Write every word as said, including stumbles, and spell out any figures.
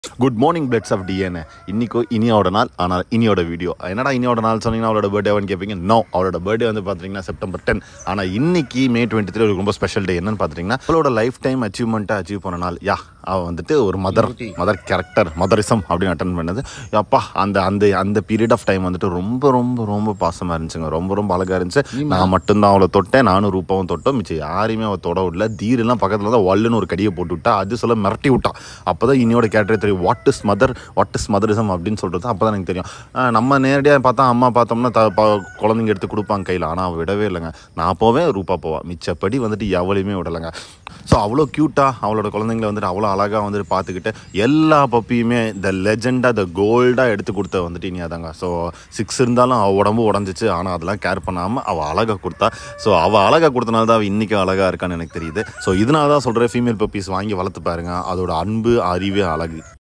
Good morning bloods of DNA. இன்னைக்கு இனியோட நாள். ஆனால் இனியோட வீடியோ என்னடா இனியோட நாள் சொன்னீங்கன்னா அவளோட பர்த்டேவான்னு கேட்பீங்க. நோ, அவளோட பர்த்டே வந்து பார்த்தீங்கன்னா செப்டம்பர் டென். ஆனால் இன்னைக்கு மே டுவெண்ட்டி த்ரீ ஒரு ரொம்ப ஸ்பெஷல் டே. என்னன்னு பார்த்தீங்கன்னா அவளோட லைஃப் டைம் அச்சீவ்மெண்ட்டை அச்சீவ் பண்ண நாள். யா அவள் வந்துட்டு ஒரு மதர் மதர் கேரக்டர் மதரிசம் அப்படின்னு அட்டன் பண்ணது. அப்பா அந்த அந்த அந்த பீரியட் ஆஃப் டைம் வந்துட்டு ரொம்ப ரொம்ப ரொம்ப பாசமாக இருந்துச்சுங்க. ரொம்ப ரொம்ப அழகாக இருந்துச்சு. நான் மட்டும்தான் அவளை தொட்டேன், நானும் ரூபாவும் தொட்டோம். மிச்சம் யாரையுமே அவள் தொட விடல. தீரெல்லாம் பக்கத்தில் தான் வல்லுன்னு ஒரு கடியை போட்டு விட்டா. அது சொல்ல மிரட்டி விட்டா. அப்போ தான் இனியோட கேரக்டர் தெரியும். What is mother, what is motherism அப்படின்னு சொல்கிறது அப்போ தான் எனக்கு தெரியும். நம்ம நேரடியாக பார்த்தா அம்மா பார்த்தோம்னா த குழந்தைங்க எடுத்து கொடுப்பாங்க கையில். ஆனால் அவள் விடவே இல்லைங்க. நான் போவேன், ரூபா போவா. மிச்சப்படி வந்துட்டு எவளையுமே விடலைங்க. ஸோ அவ்வளோ க்யூட்டாக அவளோட குழந்தைங்களை வந்துட்டு அவ்வளோ அழகாக வந்துட்டு பார்த்துக்கிட்டு எல்லா பப்பியுமே த லெஜெண்டாக த கோல்டாக எடுத்து கொடுத்த வந்துட்டு இனியா தாங்க. ஸோ சிக்ஸ் இருந்தாலும் அவள் உடம்பு உடஞ்சிச்சு. ஆனால் அதெல்லாம் கேர் பண்ணாமல் அவள் அழகாக கொடுத்தா. ஸோ அவள் அழகாக கொடுத்தனால தான் அவள் இன்றைக்கி அழகாக இருக்கான்னு எனக்கு தெரியுது. ஸோ இதனால தான் சொல்கிறேன், ஃபீமேல் பப்பீஸ் வாங்கி வளர்த்து பாருங்க. அதோட அன்பு அறிவே அழகு.